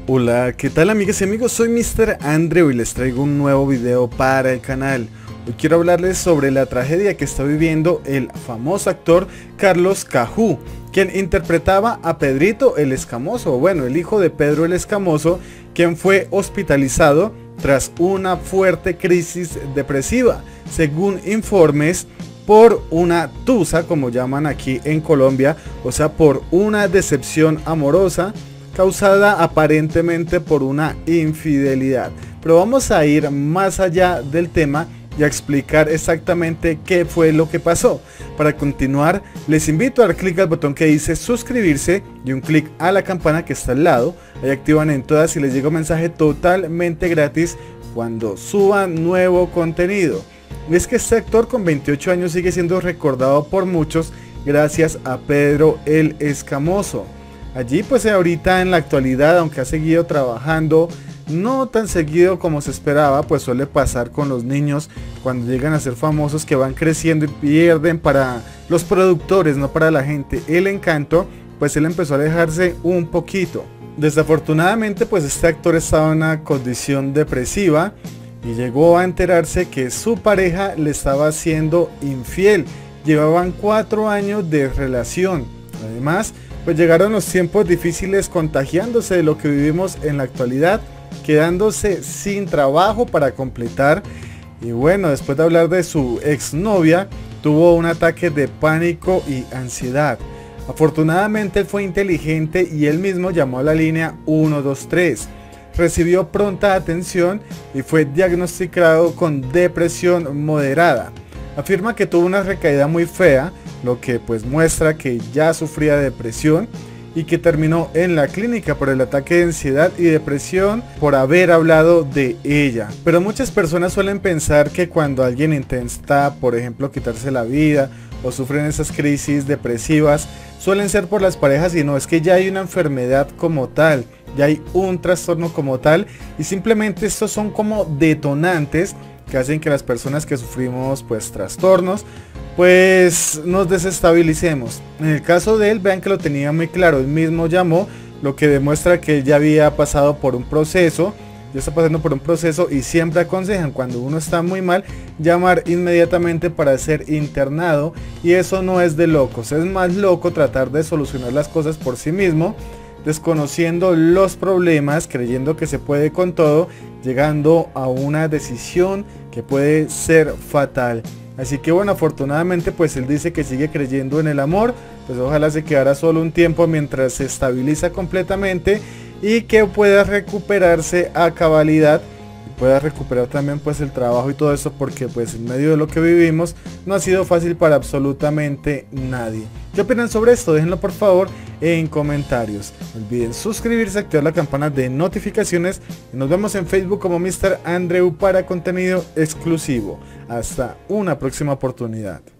Hola, ¿qué tal amigas y amigos? Soy Mr. Andrew y les traigo un nuevo video para el canal. Hoy quiero hablarles sobre la tragedia que está viviendo el famoso actor Carlos Cajú, quien interpretaba a Pedrito el Escamoso, bueno, el hijo de Pedro el Escamoso, quien fue hospitalizado tras una fuerte crisis depresiva, según informes, por una tusa, como llaman aquí en Colombia, o sea, por una decepción amorosa causada aparentemente por una infidelidad. Pero vamos a ir más allá del tema y a explicar exactamente qué fue lo que pasó. Para continuar, les invito a dar clic al botón que dice suscribirse y un clic a la campana que está al lado. Ahí activan en todas y les llega un mensaje totalmente gratis cuando suban nuevo contenido. Es que este actor con 28 años sigue siendo recordado por muchos gracias a Pedro el Escamoso. Allí pues ahorita en la actualidad, aunque ha seguido trabajando, no tan seguido como se esperaba, pues suele pasar con los niños cuando llegan a ser famosos, que van creciendo y pierden para los productores, no para la gente, el encanto. Pues él empezó a alejarse un poquito. Desafortunadamente pues este actor estaba en una condición depresiva y llegó a enterarse que su pareja le estaba siendo infiel. Llevaban 4 años de relación. Además, pues llegaron los tiempos difíciles, contagiándose de lo que vivimos en la actualidad, quedándose sin trabajo para completar. Y bueno, después de hablar de su exnovia, tuvo un ataque de pánico y ansiedad. Afortunadamente él fue inteligente y él mismo llamó a la línea 123. Recibió pronta atención y fue diagnosticado con depresión moderada. Afirma que tuvo una recaída muy fea, lo que pues muestra que ya sufría de depresión y que terminó en la clínica por el ataque de ansiedad y depresión por haber hablado de ella. Pero muchas personas suelen pensar que cuando alguien intenta, por ejemplo, quitarse la vida o sufren esas crisis depresivas, suelen ser por las parejas, y no, es que ya hay una enfermedad como tal, ya hay un trastorno como tal, y simplemente estos son como detonantes que hacen que las personas que sufrimos pues trastornos pues nos desestabilicemos. En el caso de él, vean que lo tenía muy claro, él mismo llamó, lo que demuestra que él ya había pasado por un proceso, ya está pasando por un proceso, y siempre aconsejan cuando uno está muy mal llamar inmediatamente para ser internado, y eso no es de locos. Es más loco tratar de solucionar las cosas por sí mismo, desconociendo los problemas, creyendo que se puede con todo, llegando a una decisión que puede ser fatal. Así que bueno, afortunadamente pues él dice que sigue creyendo en el amor, pues ojalá se quedara solo un tiempo mientras se estabiliza completamente y que pueda recuperarse a cabalidad, y pueda recuperar también pues el trabajo y todo eso, porque pues en medio de lo que vivimos no ha sido fácil para absolutamente nadie. ¿Qué opinan sobre esto? Déjenlo por favor en comentarios. No olviden suscribirse, activar la campana de notificaciones y nos vemos en Facebook como Mr. Andrew para contenido exclusivo. Hasta una próxima oportunidad.